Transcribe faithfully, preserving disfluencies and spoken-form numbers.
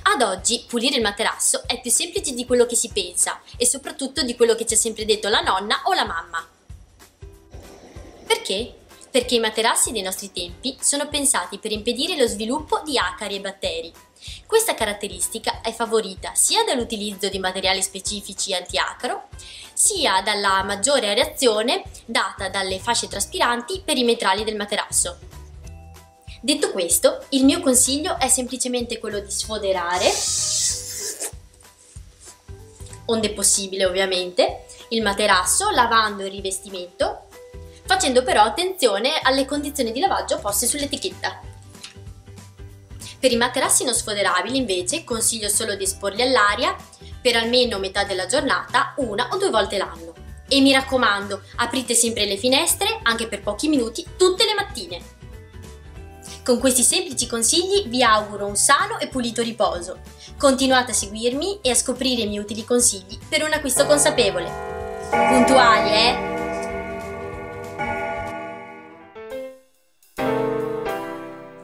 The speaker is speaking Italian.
Ad oggi pulire il materasso è più semplice di quello che si pensa e soprattutto di quello che ci ha sempre detto la nonna o la mamma. Perché? Perché i materassi dei nostri tempi sono pensati per impedire lo sviluppo di acari e batteri. Questa caratteristica è favorita sia dall'utilizzo di materiali specifici antiacaro, sia dalla maggiore areazione data dalle fasce traspiranti perimetrali del materasso. Detto questo, il mio consiglio è semplicemente quello di sfoderare, onde possibile ovviamente, il materasso lavando il rivestimento, facendo però attenzione alle condizioni di lavaggio poste sull'etichetta. Per i materassi non sfoderabili invece consiglio solo di esporli all'aria per almeno metà della giornata, una o due volte l'anno. E mi raccomando, aprite sempre le finestre, anche per pochi minuti, tutte le mattine. Con questi semplici consigli vi auguro un sano e pulito riposo. Continuate a seguirmi e a scoprire i miei utili consigli per un acquisto consapevole. Puntuali, eh?